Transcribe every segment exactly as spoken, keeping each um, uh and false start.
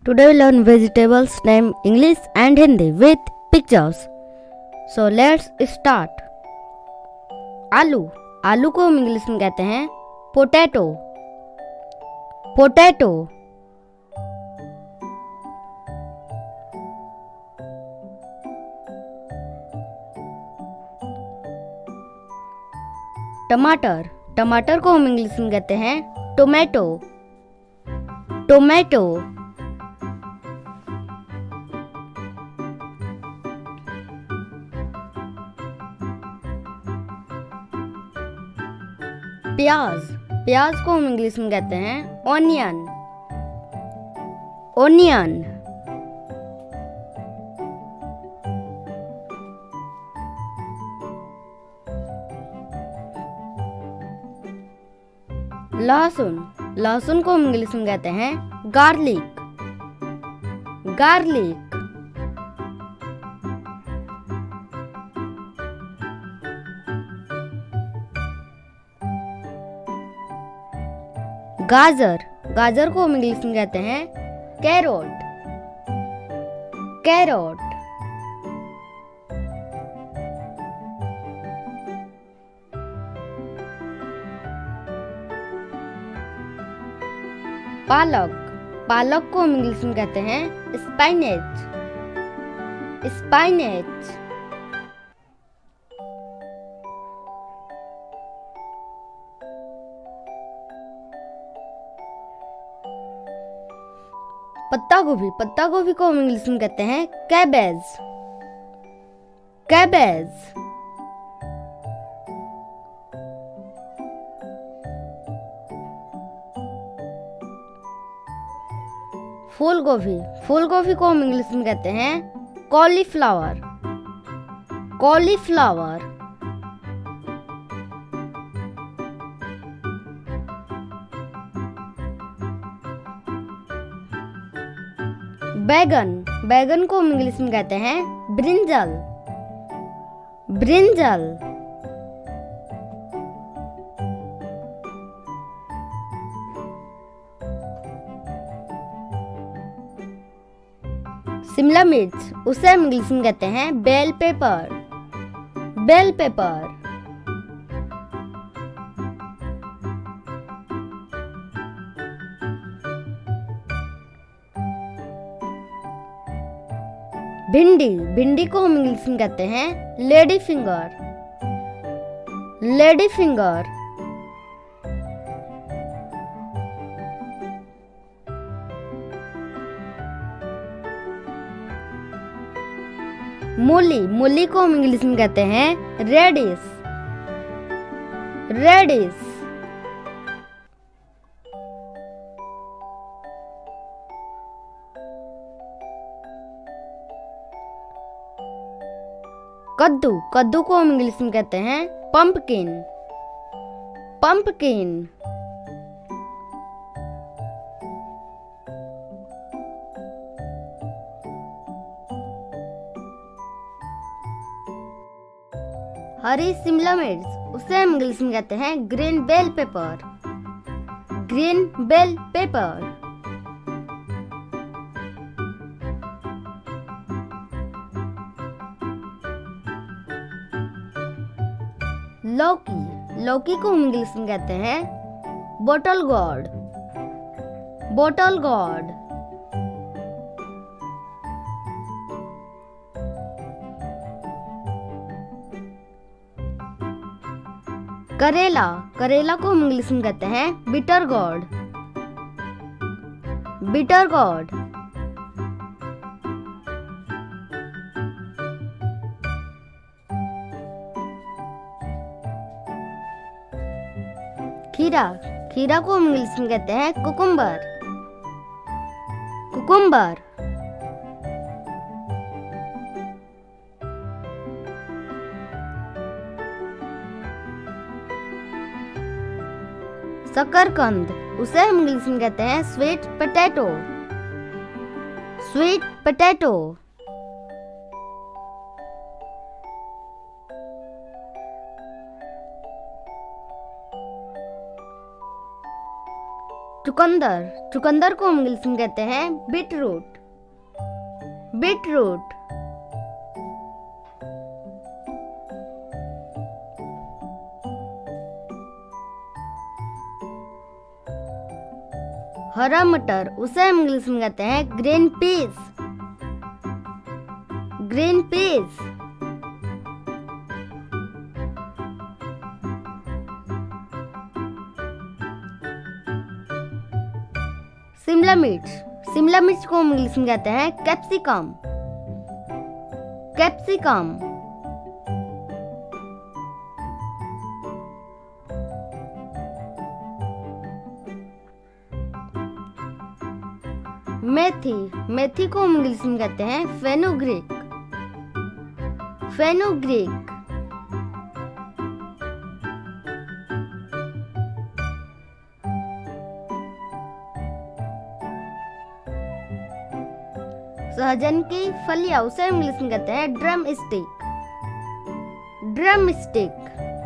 Today we learn vegetables name English and Hindi with pictures. So let's start. आलू आलू को हम English में कहते हैं पोटैटो. पोटैटो. टमाटर टमाटर को हम इंग्लिश में कहते हैं टोमेटो. टोमेटो. प्याज प्याज को हम इंग्लिश में कहते हैं ऑनियन. ऑनियन. लहसुन लहसुन को हम इंग्लिश में कहते हैं गार्लिक. गार्लिक. गाजर गाजर को हम इंग्लिश में कहते हैं कैरोट. कैरोट. पालक पालक को हम इंग्लिश में कहते हैं स्पाइनेच. स्पाइनेच. पत्ता गोभी पत्ता गोभी को हम इंग्लिश में कहते हैं कैबेज. कैबेज. फूल गोभी फूल गोभी को हम इंग्लिश में कहते हैं कॉलीफ्लावर. कॉलीफ्लावर. बैगन बैगन को हम इंग्लिश में कहते हैं ब्रिंजल. ब्रिंजल. शिमला मिर्च उसे हम इंग्लिश में कहते हैं बेल पेपर. Bell pepper. भिंडी भिंडी को हम इंग्लिश में कहते हैं लेडी फिंगर. Lady finger. मूली मूली को हम इंग्लिश में कहते हैं रेडिश. रेडिश. कद्दू कद्दू को हम इंग्लिश में कहते हैं पंपकिन. पंपकिन. हरी शिमला मिर्च उसे हम इंग्लिश में कहते हैं green bell pepper. Green bell pepper. लौकी लौकी को हम इंग्लिश में कहते हैं बोटल गॉर्ड. Bottle guard. करेला करेला को हम इंग्लिश में कहते हैं बिटर गॉर्ड. Bitter guard. खीरा खीरा को हम इंग्लिश में कहते हैं कुकुम्बर. कुकुम्बर. शकरकंद उसे हम इंग्लिश में कहते हैं स्वीट पोटैटो. Sweet potato. चुकंदर, चुकंदर को हम इंग्लिश में कहते हैं बीट रूट, बीट रूट। हरा मटर, उसे हम इंग्लिश में कहते हैं green peas, green peas. Shimla मिर्च, शिमला मिर्च को हम इंग्लिश में कहते हैं कैप्सिकम, कैप्सिकम। मेथी, मेथी को हम इंग्लिश में कहते हैं फेनुग्रीक, फेनुग्रीक। सहजन की फलियां, उसे हम इंग्लिश में कहते हैं drumstick, drumstick.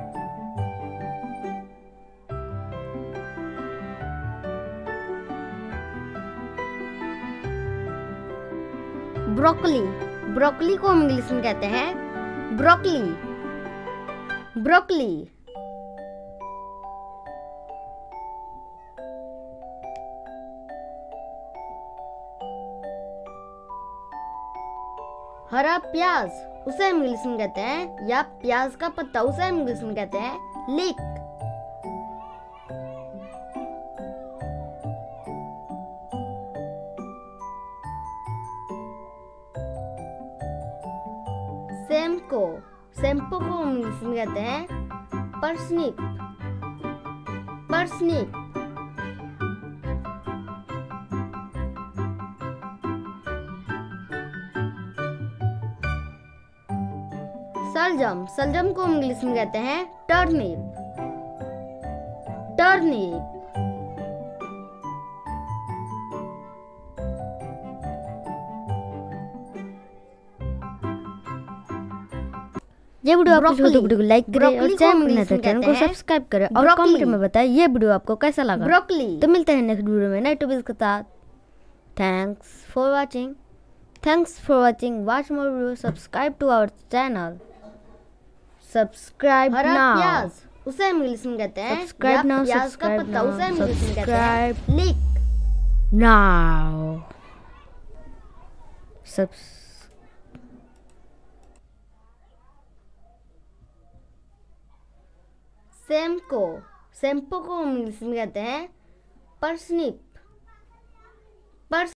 Broccoli, broccoli को हम इंग्लिश में कहते हैं ब्रोकली, ब्रोकली। हरा प्याज, उसे हम इंग्लिश में कहते हैं, या प्याज का पत्ता, उसे हम इंग्लिश में कहते हैं लीक। शैम्पू, शैम्पू को हम इंग्लिश में कहते हैं पर्सनिप, पर्सनिप। सलजम, सलजम को हम इंग्लिश में कहते हैं टर्निप, टर्निप। ये वीडियो आपको अच्छी लगी तो वीडियो को लाइक करें और चैनल को सब्सक्राइब करें और कमेंट में बताएं ये वीडियो आपको कैसा लगा। ब्रोकली। तो मिलते हैं नेक्स्ट वीडियो में नए टॉपिक के साथ। Thanks for watching, thanks for watching. Watch more video, subscribe to our channel, subscribe now. प्याज, उसे हम इंग्लिश में कहते हैं सब्सक्राइब नाउ, प्याज का पत्ता, उसे हम इंग्लिश में कहते हैं leek now. Subs shampoo, shampoo को हम इंग्लिश में कहते हैं पर्सनिप,